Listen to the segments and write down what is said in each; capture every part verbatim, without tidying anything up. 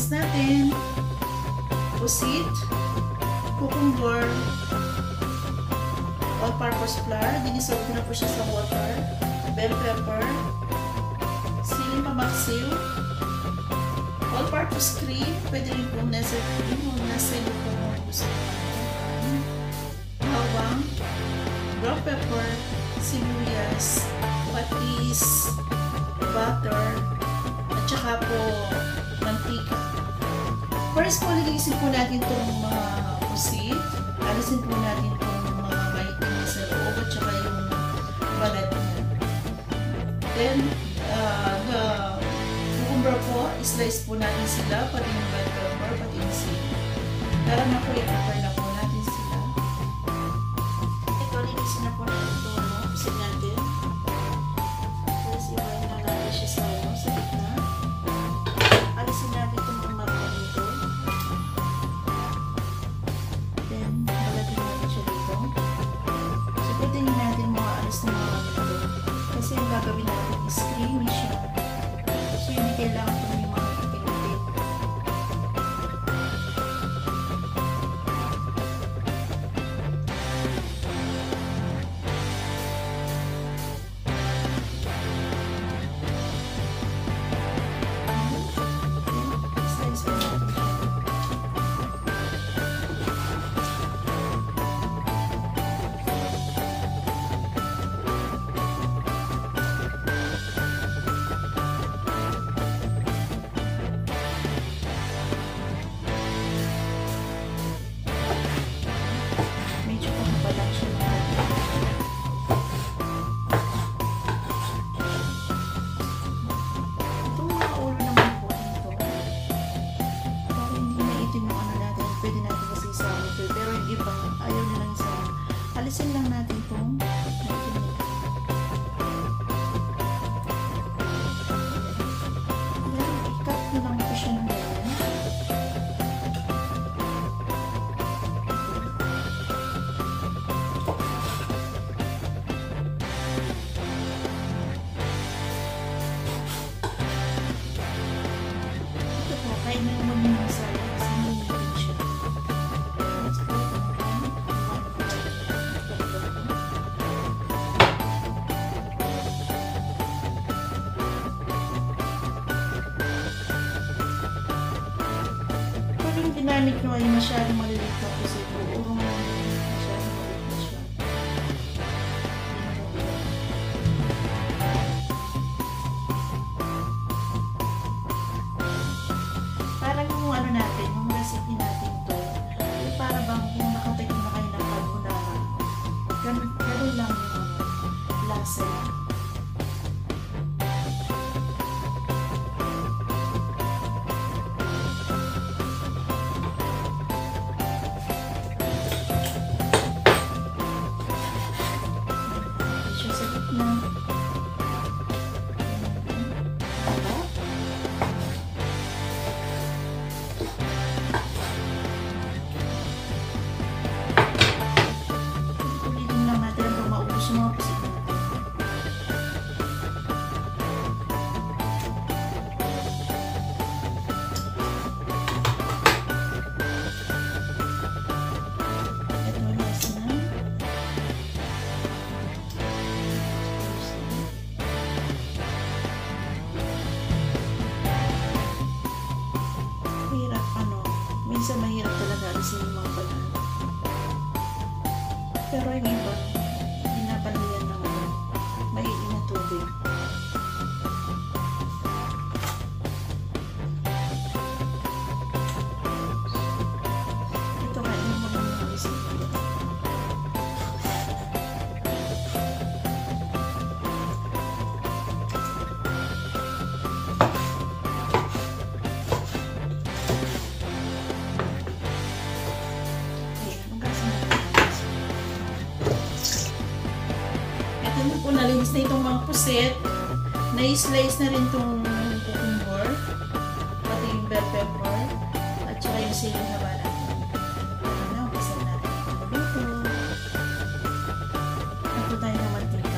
ingredients natin: pusit, cucumber, all-purpose flour, dinissolve ko na po siya sa water, bell pepper, sili mabaksiw, all-purpose cream, pwede rin po nasa cream o nasa ilo po mo gusto mo. Bawang, brown pepper, sibuyas, patis, butter, at saka po mantika. First po, lilisin po natin itong mga pusit. Alisin po natin itong mga maitim sa loob at saka yung balat niya. Then, uh, the cucumber po, slice po natin sila, pati yung bell pepper, pati yung sili. Tara na po, i-prepare na po natin sila. Ito, lilisin na po natin ito, ano, pusit natin. Tapos, ibahin na natin siya sa, ano, sa gitna. Alisin natin itong mga marka dito. Then, balatin natin siya dito. So, pwede natin mga alis na mga dito. Kasi yung gagawin natin is creamy siya. So, hindi kailangan po yung mga kapilitin. Slice po natin siya. Medyo pamapalang siya na. Itong mga ulo naman po dito. Para hindi na itim yung ano natin. Pwede natin kasi isama ito. Pero yung iba, ayaw nilang isama. Alisin lang natin itong natin. Yan, i-cut na lang po siya ng ganyan. Ito po, kaya na naman yung masala kasi nilitin siya. Let's go. Pag yung ginamit nyo ay masyadong maliliit na kasi ito, urong na masyadong maliit na siya. Parang yung ano natin, yung recipe natin to, yung para bang kung nakatikim na kayo ng carbonara, ganun, ganun lang yung ano, lasa niya. Siya sa gitna. Ulitin lang natin hanggang maubos yung mga pusit natin. Ito yung last na. Mahirap ano, minsan mahirap talaga alisin yung mga balat. Pero yung iba, pinapalayan ng ano, maiin na tubig. Ito kain mo muna yung alisin nila. Ayan, ugasan natin ang alisin. Ito na po, nalinis na itong mga pusit. Na-slice na rin itong cucumber, pati yung bell pepper, at saka yung siling haba natin. Ito na, ugasan natin ito dito. Ito tayo ng mantika.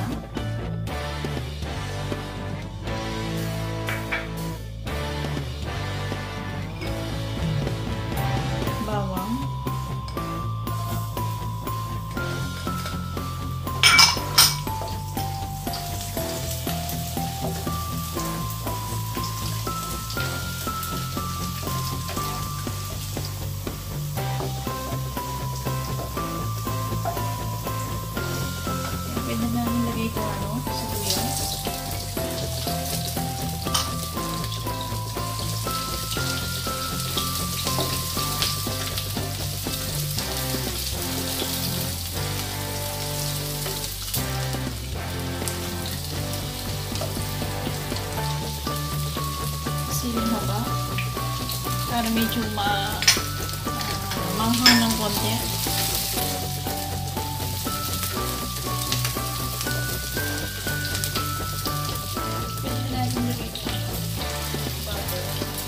yung haba. Para medyo ma uh, manghang ng konti. Pwede natin lagay ito. Butter.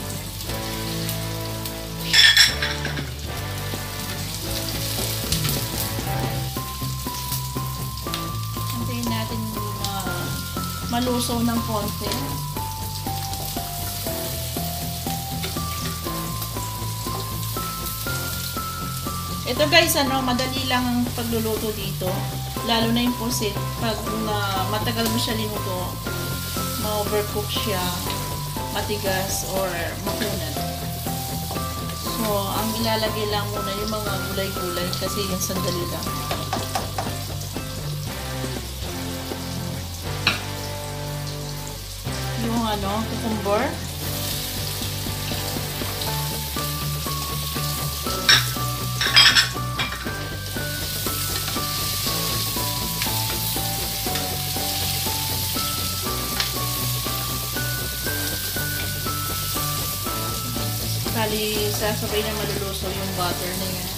Antayin natin uh, malusaw ng konti. Ito guys, ano, madali lang ang pagluluto dito. Lalo na yung pusit. Pag uh, matagal mo siya linuto, ma-overcook siya, matigas, or makunat. So, ang ilalagay lang muna yung mga gulay-gulay kasi yung sandali lang. Yung ano, cucumber. Bali, sasabay na maluluso yung butter na yan.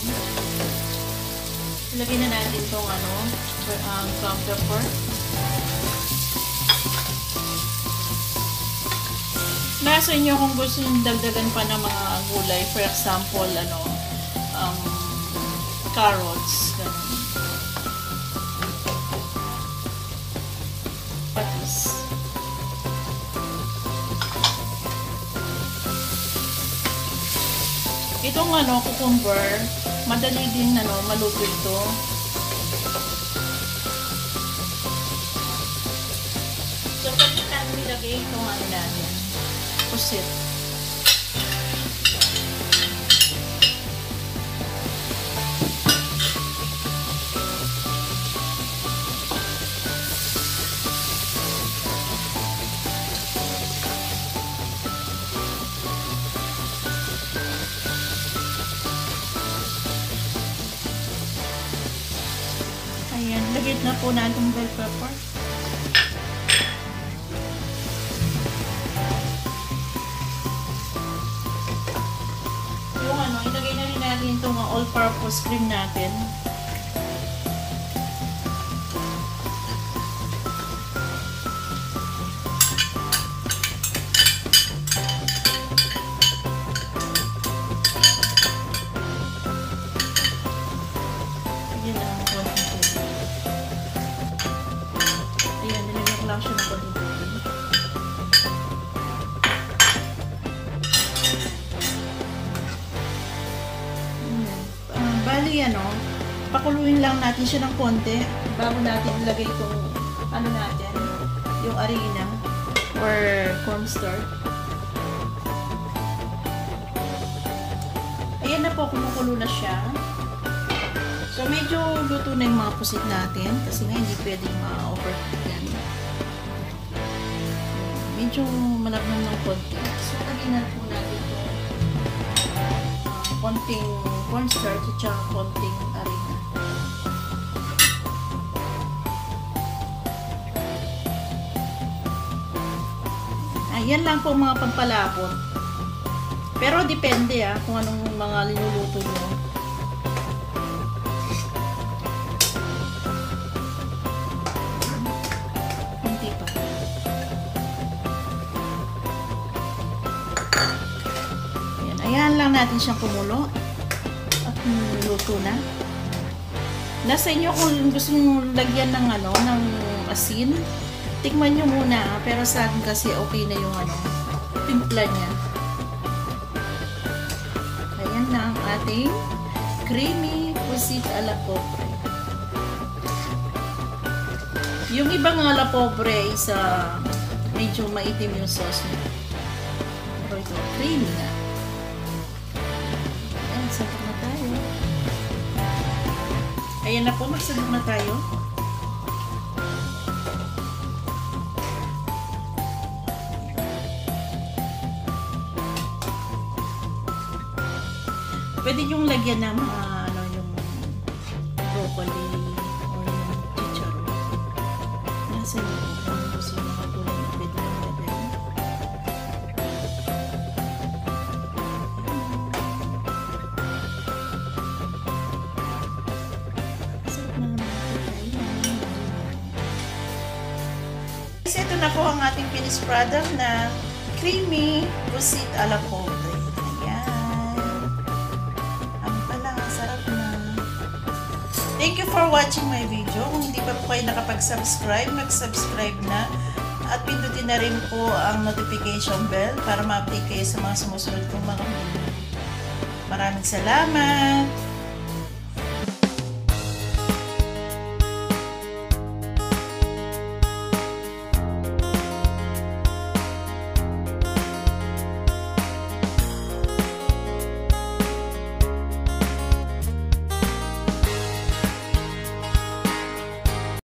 Ilagay na natin itong ano, ang um, ground pepper. Nasa inyo kung gusto nyo dagdagan pa ng mga gulay. For example, ano, um, carrots, ganun. Patis. Itong ano, cucumber, madali din ano, maluto ito. So, pwede natin nilagay itong ano natin, pusit. Ayan, lagyan na po natin bell pepper. Yung ano, ilagay na rin natin itong all-purpose cream natin. Lang siya ng konting tubig. Uh, bali ano, pakuluin lang natin siya ng konti bago natin ilagay itong ano natin, yung harina or cornstarch. Ayan na po, kumukulo na siya. So medyo luto na yung mga pusit natin kasi nga hindi pwedeng ma-overcook yan. Medyo malabnang ng konti. So, lagyan na po natin ito. Uh, konting cornstarch at saka konting harina. Ayan lang po mga pampalapot. Pero depende ah, kung anong mga linuluto nyo. Ayan lang natin siyang kumulo at luto na. Nasa inyo kung gusto nyo lagyan ng ano, ng asin, tikman nyo muna. Pero sa akin kasi okay na yung ano, timpla niya. Ayan na ang ating creamy pusit a la pobre. Yung ibang a la pobre is uh, medyo maitim yung sauce niya. Pero ito, creamy na. Magsabog na tayo. Ayan na po, magsabog na tayo. Pwede yung lagyan ng mga ano, yung broccoli or yung chicharon. Nasa yung kung gusto yung mga gulay na pwede yung lagyan. Guys, ito na po ang ating finished product na creamy pusit a la pobre. Ayan. Ang pala, sarap na. Thank you for watching my video. Kung hindi pa po kayo nakapag-subscribe, mag-subscribe na. At pindutin na rin po ang notification bell para ma-update kayo sa mga sumusunod kong mga video. Maraming salamat!